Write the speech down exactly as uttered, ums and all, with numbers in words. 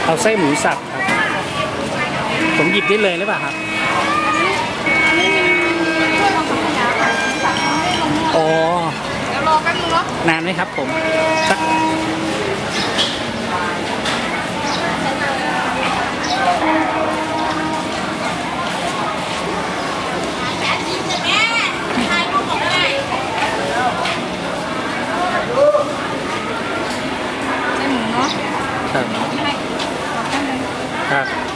เอาไส้หมูสับครับผมหยิบได้เลยหรือเปล่าครับโอ้เดี๋ยวรอกันเนาะนานไหมครับผมสักครับครับ